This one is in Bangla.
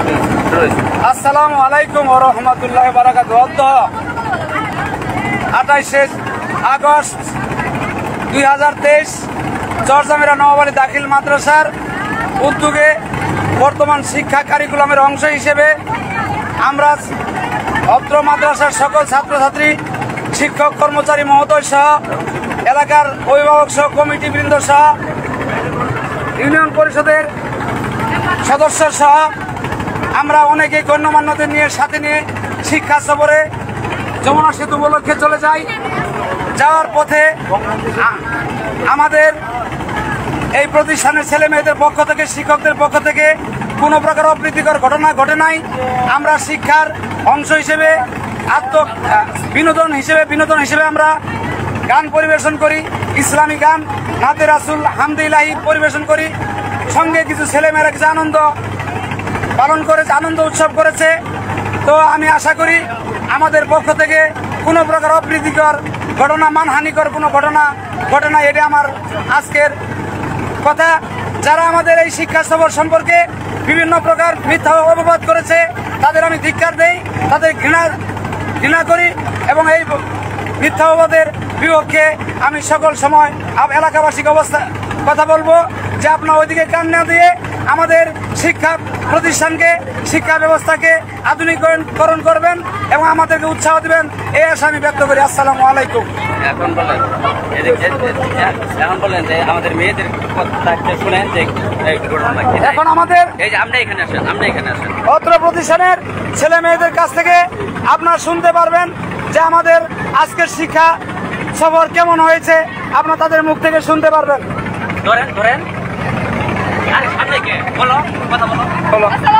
আসসালামু আলাইকুম ওয়া রাহমাতুল্লাহি ওয়া বারাকাতুহু। 28 আগস্ট 2023 চরজামিরা নওয়াবাড়ি দাখিল মাদ্রাসার উদ্যোগে বর্তমান শিক্ষা কারিকুলামের অংশ হিসেবে আমরা অত্র মাদ্রাসার সকল ছাত্রছাত্রী, শিক্ষক, কর্মচারী মহোদয় সহ এলাকার অভিভাবক সহ কমিটিবৃন্দ সহ ইউনিয়ন পরিষদের সদস্য সহ আমরা অনেকে গণ্যমান্যদের নিয়ে সাথে নিয়ে শিক্ষা সফরে যমুনা সেতু উপলক্ষে চলে যাই। যাওয়ার পথে আমাদের এই প্রতিষ্ঠানের ছেলে মেয়েদের পক্ষ থেকে, শিক্ষকদের পক্ষ থেকে কোনো প্রকার অপ্রীতিকর ঘটনা ঘটে নাই। আমরা শিক্ষার অংশ হিসেবে বিনোদন হিসেবে আমরা গান পরিবেশন করি, ইসলামী গান, নাতে রাসুল, হামদে ইলাহি পরিবেশন করি। সঙ্গে কিছু ছেলেমেয়েরা কিছু আনন্দ পালন করেছে, আনন্দ উৎসব করেছে। তো আমি আশা করি আমাদের পক্ষ থেকে কোনো প্রকার অপ্রীতিকর ঘটনা, মানহানিকর কোনো ঘটনা ঘটে না। এটা আমার আজকের কথা। যারা আমাদের এই শিক্ষা সফর সম্পর্কে বিভিন্ন প্রকার মিথ্যা অপবাদ করেছে তাদের আমি ধিক্কার দেই, তাদের ঘৃণা করি এবং এই মিথ্যা অপবাদের বিপক্ষে আমি সকল সময় এলাকাবাসীকে কথা বলবো যে আপনার ওইদিকে কান না দিয়ে আমাদের শিক্ষা প্রতিষ্ঠানকে, শিক্ষা ব্যবস্থাকে আধুনিকরণ করবেন এবং আমাদেরকে উৎসাহ দিবেন, এই আশা আমি ব্যক্ত করি। আসসালামু আলাইকুম। এখন বলেন যে আমাদের মেয়েদের কথা শুনেন যে এখন আমাদের আমরা এখানে আসেন অত্র প্রতিষ্ঠানের ছেলে মেয়েদের কাছ থেকে আপনারা শুনতে পারবেন যে আমাদের আজকের শিক্ষা সফর কেমন হয়েছে, আপনারা তাদের মুখ থেকে শুনতে পারবেন। ধরেন আরে সামনে কে বলো, কথা বলো।